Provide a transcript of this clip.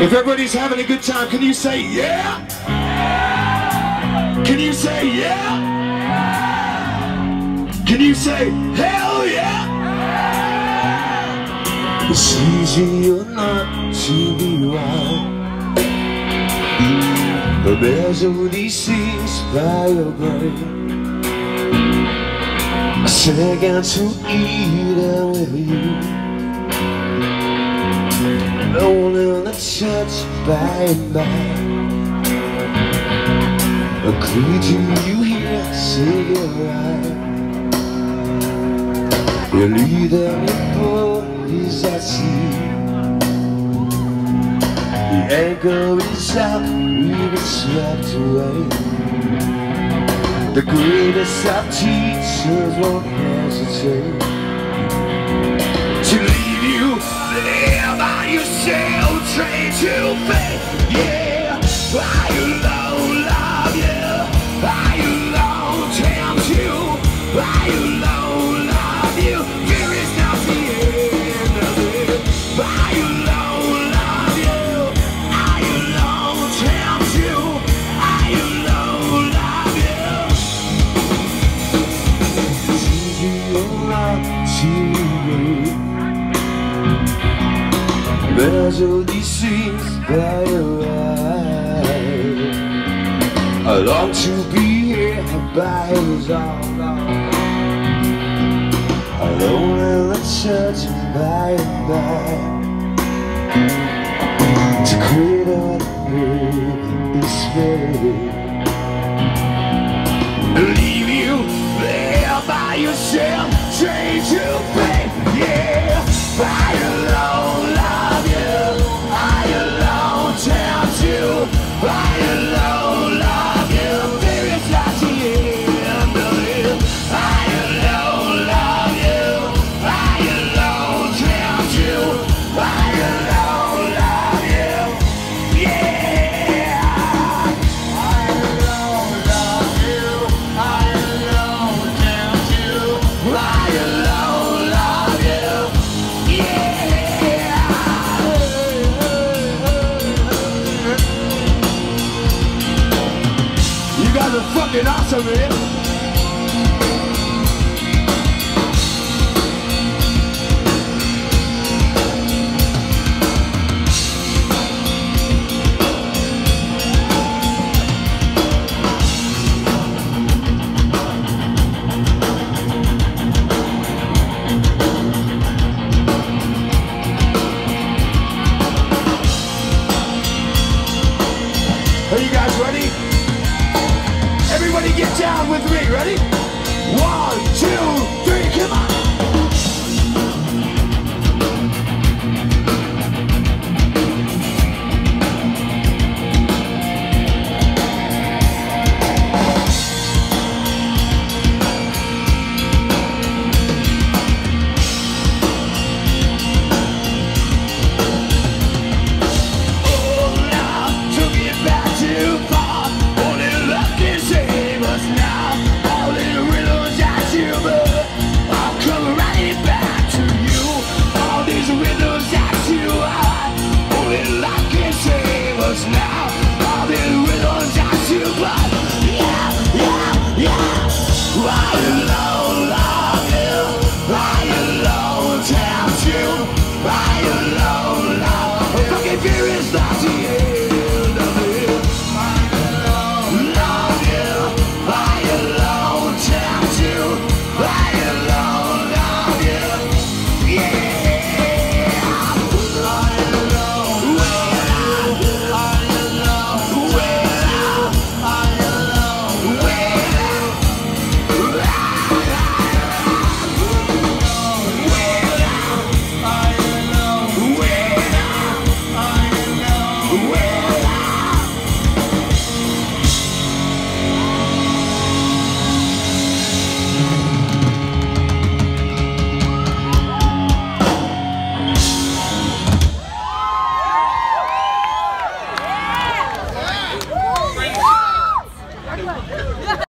If everybody's having a good time, can you say yeah? Can you say yeah? Can you say hell yeah? It's easier not to be right. The melody sings by your brain. I second to eat out with you. No one in the church by and by. A creature you hear say you're right. You lead them in bodies at sea. The anchor is out, we've been swept away. The greatest of teachers won't hesitate to leave you there by yourself, trained to faith. Yeah, I alone love you, I alone tempt you, I alone love you. There is not the end of it. I alone love you, I alone tempt you, I alone love you. It's easier not to be. Melody sings by your eyes. I long to be here by his arm. Alone in the church by and by, to cradle this way. Leave you there by yourself, trained to faith. Yeah, I alone love you, I alone tempt you, I alone love you. There is not the end of it. I alone love you, I alone tempt you, I alone love you. Yeah, I alone love you, I alone tempt you, I alone love you. Yeah. You guys are fucking awesome, man. Are you guys ready? Everybody get down with me, ready? 1, 2, 3, come on! Now, all the rhythms that you are, only luck can save us now.